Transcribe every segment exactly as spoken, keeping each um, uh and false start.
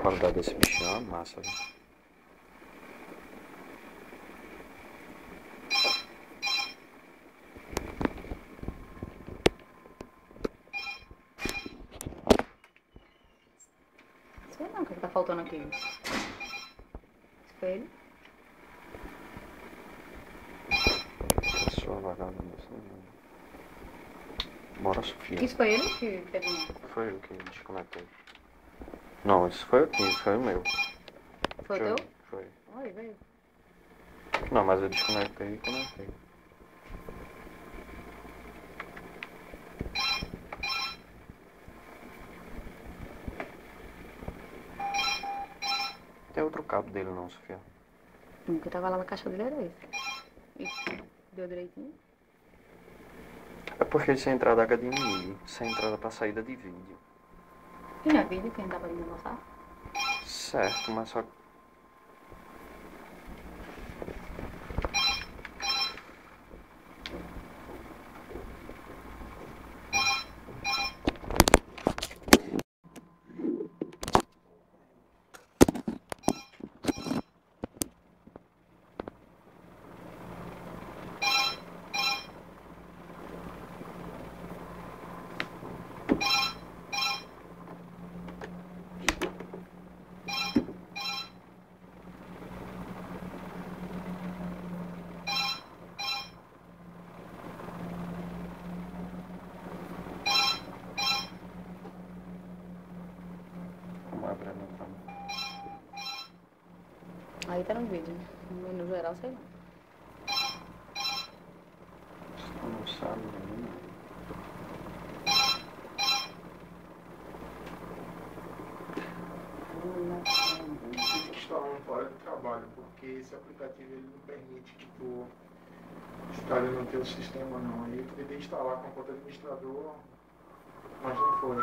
qualidade desse bichinho, ó, massa, viu? Sei não o que tá faltando aqui. Espelho. Pessoa vagabunda, assim, né? Bora, Sofia. Isso foi ele que teve um... Foi eu que desconectei. Não, isso foi aqui, isso foi o meu. Foi o teu? Foi. Oi, veio. Não, mas eu desconectei e conectei. Tem outro cabo dele não, Sofia? O que tava lá na caixa dele era esse. E deu direitinho? É porque sem entrada H D M I, sem entrada pra saída de vídeo. E não é vídeo que não dá pra mostrar? Certo, mas só... Vamos abrir no trama. Aí tá no vídeo, né? No geral, sei lá. Tu não sabe ainda. Tive que instalar um fora do trabalho, porque esse aplicativo ele não permite que tu instale no teu sistema não. Aí eu tentei instalar com a conta administrador, mas não foi.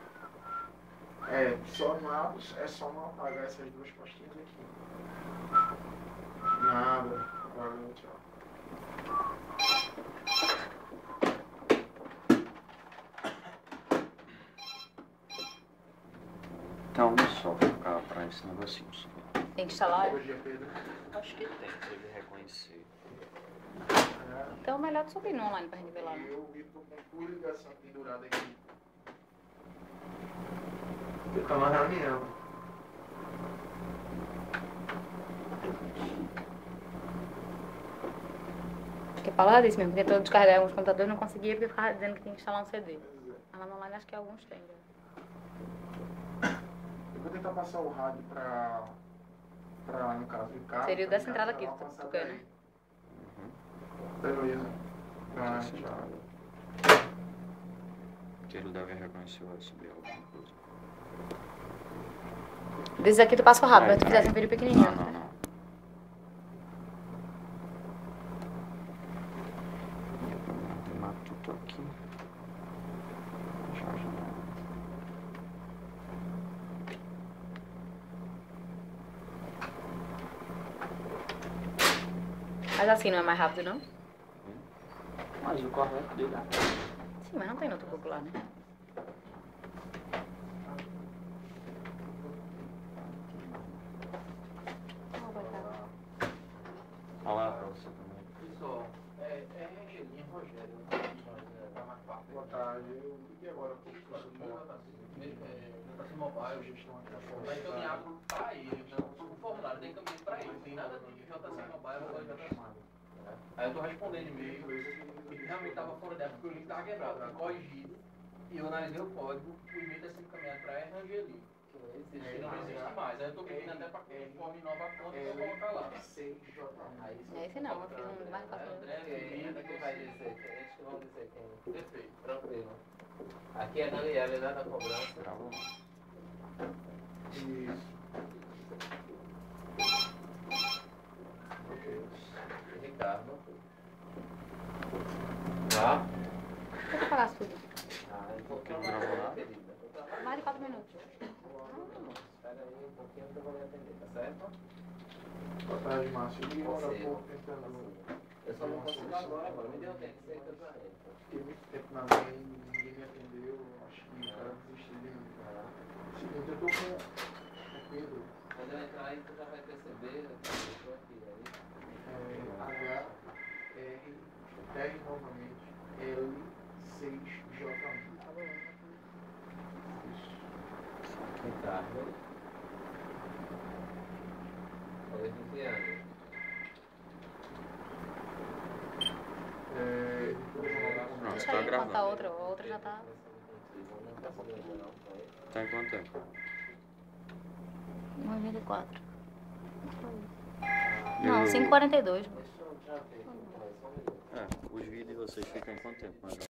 É, só não abro, é só não apagar essas duas pastinhas aqui. Nada, valeu, tchau. Então, um software pra esse negocinho, Sofia. Tem que instalar? Bom dia, Pedro. Acho que tem, pra ele reconhecer. É, Então é melhor tu subir no online pra gente ver lá, né? eu vi tô com tua ligação pendurada aqui. Eu tô na reunião. Porque falar disso mesmo, porque eu descarregar alguns computadores não conseguia porque ficava dizendo que tinha que instalar um C D. Mas lá no online acho que alguns tem já. Eu vou tentar passar o rádio pra, pra no caso, em casa. Seria o pra dessa entrada aqui, instalar, tu, passar tu quer, daí. né? Beleza. Ah, Essa tchau. entrada. Que ele deve reconhecer o U S B alguma coisa. Desde aqui tu passa o rápido, Aí, mas tu fizesse aí. um vídeo pequenininho. Não, não, não. Tem matuto aqui. Já, já. Mas assim não é mais rápido, não? Mas o correto dele é... Sim, mas não tem notebook lá, né? Olha lá pra você também. Pessoal, é, é Angelinha Rogério, mas é, mais fácil. Boa tarde. Eu liguei agora há pouco para Nota mobile, vai encaminhar para ele, então o formulário tem encaminhado para ele, tem nada de J C Mobile ou J C. Aí eu tô respondendo e-mail, porque realmente estava fora dela, porque o link estava quebrado, foi corrigido, e eu analisei o código, o e-mail está sendo encaminhado para a Angelinha. Que não existe mais, aí eu tô pedindo até para que informe nova conta e eu vou colocar lá. É esse não, eu fiz um mais fácil. André, Felipe, que vai dizer, eles que vão dizer quem. perfeito. Tranquilo. Aqui é Daniela, né, da cobrança. Gravou? Isso. Ok. Ricardo. Tá? Deixa eu falar tudo. Ah, então Porque não gravou nada? querida. Mais de quatro minutos. Espera aí um pouquinho que eu vou lhe atender, tá certo? Boa tarde, Márcio. Eu liguei agora há Você. pouco tentando. Eu só não consigo agora, agora. Me deu tempo, sei que eu já entro. Fiquei muito tempo na linha e ninguém me atendeu. Acho que o cara desistiu de mim. Ah, Seguinte, eu tô com Pedro. Quando eu entrar aí, tu já vai perceber que eu estou aqui. Aí, É, H, R, dez novamente, L, seis, J um. Ricardo. Falei com que ano? É, Pronto, Deixa tá aí, enquanto a gravando. outra, a outra já tá. Tá em quanto tempo? noventa e quatro. E Não, o- cinco e quarenta e dois. Deixa eu já ver. Só um minuto. É, os vídeos vocês ficam em quanto tempo? Mais ou menos?